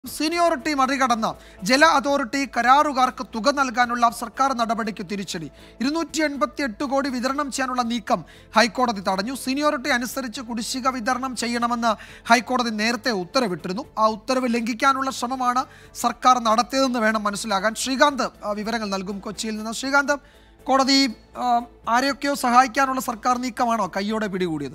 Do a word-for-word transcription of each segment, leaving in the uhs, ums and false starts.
Seniority മറികടന്ന് ജല authority കരാറുകാർക്ക് തുക നൽകാനുള്ള സർക്കാർ നടപടിക്ക് തിരിച്ചടി. ഇരുന്നൂറ്റി എൺപത്തി എട്ട് കോടി വിതരണം ചെയ്യാനുള്ള നീക്കം ഹൈക്കോടതി തടഞ്ഞു. സീനിയോറിറ്റി അനുസരിച്ച് കുടിശ്ശിക വിതരണം ചെയ്യണമെന്ന് ഹൈക്കോടതി നേരത്തെ ഉത്തരവിട്ടിരുന്നു. ആ ഉത്തരവ് ലംഘിക്കാനുള്ള ശ്രമമാണ് സർക്കാർ നടത്തിയതെന്ന് വേണം മനസ്സിലാകാൻ. ശ്രീകാന്ത് വിവരങ്ങൾ നൽകും കൊച്ചിയിൽ നിന്ന്. ശ്രീകാന്ത്, കോടതി ആരെയൊക്കെയോ സഹായിക്കാനുള്ള സർക്കാർ നീക്കമാണോ കയ്യോടെ പിടികൂടിയത്?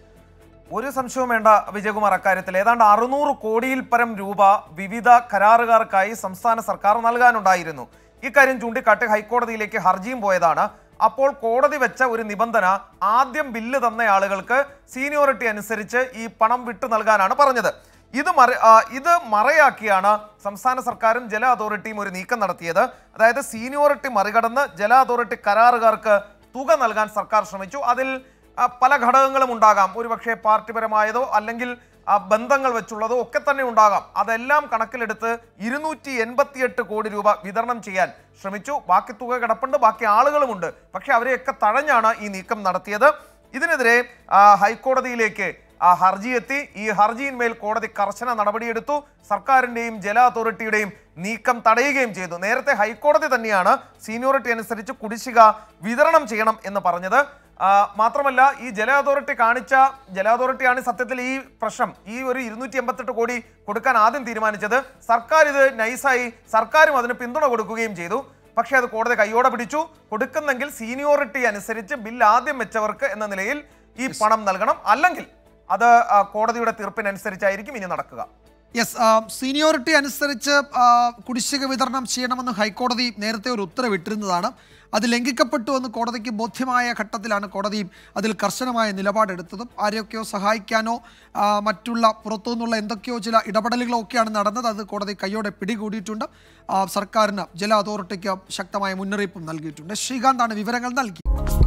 ഒരു സംശയവും വേണ്ട വിജയകുമാർ, അക്കാര്യത്തിൽ ഏതാണ്ട് അറുന്നൂറ് കോടിയിൽ പരം രൂപ വിവിധ കരാറുകാർക്കായി സംസ്ഥാന സർക്കാർ നൽകാനുണ്ടായിരുന്നു. ഇക്കാര്യം ചൂണ്ടിക്കാട്ടി ഹൈക്കോടതിയിലേക്ക് ഹർജിയും പോയതാണ്. അപ്പോൾ കോടതി വെച്ച ഒരു നിബന്ധന, ആദ്യം ബില്ല് തന്ന ആളുകൾക്ക് സീനിയോറിറ്റി അനുസരിച്ച് ഈ പണം വിട്ടു നൽകാനാണ് പറഞ്ഞത്. ഇത് മറ ഇത് മറയാക്കിയാണ് സംസ്ഥാന സർക്കാരും ജല അതോറിറ്റിയും ഒരു നീക്കം നടത്തിയത്. അതായത് സീനിയോറിറ്റി മറികടന്ന് ജല അതോറിറ്റി കരാറുകാർക്ക് തുക നൽകാൻ സർക്കാർ ശ്രമിച്ചു. അതിൽ പല ഘടകങ്ങളും ഉണ്ടാകാം. ഒരുപക്ഷെ പാർട്ടിപരമായതോ അല്ലെങ്കിൽ ബന്ധങ്ങൾ വെച്ചുള്ളതോ ഒക്കെ തന്നെ ഉണ്ടാകാം. അതെല്ലാം കണക്കിലെടുത്ത് ഇരുന്നൂറ്റി എൺപത്തിയെട്ട് കോടി രൂപ വിതരണം ചെയ്യാൻ ശ്രമിച്ചു. ബാക്കി തുക കിടപ്പുണ്ട്, ബാക്കി ആളുകളുമുണ്ട്. പക്ഷെ അവരെയൊക്കെ തഴഞ്ഞാണ് ഈ നീക്കം നടത്തിയത്. ഇതിനെതിരെ ഹൈക്കോടതിയിലേക്ക് ഹർജി എത്തി. ഈ ഹർജിയിന്മേൽ കോടതി കർശന നടപടിയെടുത്തു. സർക്കാരിൻ്റെയും ജല അതോറിറ്റിയുടെയും നീക്കം തടയുകയും ചെയ്തു. നേരത്തെ ഹൈക്കോടതി തന്നെയാണ് സീനിയോറിറ്റി അനുസരിച്ച് കുടിശ്ശിക വിതരണം ചെയ്യണം എന്ന് പറഞ്ഞത്. മാത്രമല്ല, ഈ ജല അതോറിറ്റി കാണിച്ച ജല അതോറിറ്റിയാണ് സത്യത്തിൽ ഈ പ്രശ്നം, ഈ ഒരു ഇരുന്നൂറ്റി എൺപത്തെട്ട് കോടി കൊടുക്കാൻ ആദ്യം തീരുമാനിച്ചത്. സർക്കാർ ഇത് നൈസായി സർക്കാരും അതിന് പിന്തുണ കൊടുക്കുകയും ചെയ്തു. പക്ഷേ അത് കോടതി കയ്യോടെ പിടിച്ചു. കൊടുക്കുന്നെങ്കിൽ സീനിയോറിറ്റി അനുസരിച്ച് ബില്ല് ആദ്യം വെച്ചവർക്ക് എന്ന നിലയിൽ ഈ പണം നൽകണം, അല്ലെങ്കിൽ അത് കോടതിയുടെ തീർപ്പിനനുസരിച്ചായിരിക്കും ഇനി നടക്കുക. യെസ്, സീനിയോറിറ്റി അനുസരിച്ച് കുടിശ്ശിക വിതരണം ചെയ്യണമെന്ന് ഹൈക്കോടതി നേരത്തെ ഒരു ഉത്തരവിട്ടിരുന്നതാണ്. അത് ലംഘിക്കപ്പെട്ടു എന്ന് കോടതിക്ക് ബോധ്യമായ ഘട്ടത്തിലാണ് കോടതി അതിൽ കർശനമായ നിലപാടെടുത്തതും. ആരെയൊക്കെയോ സഹായിക്കാനോ മറ്റുള്ള പുറത്തുനിന്നുള്ള എന്തൊക്കെയോ ചില ഇടപെടലുകളോ ഒക്കെയാണ് നടന്നത്. അത് കോടതി കയ്യോടെ പിടികൂടിയിട്ടുണ്ട്. സർക്കാരിന് ജല അതോറിറ്റിക്ക് ശക്തമായ മുന്നറിയിപ്പും നൽകിയിട്ടുണ്ട്. ശ്രീകാന്താണ് വിവരങ്ങൾ നൽകി.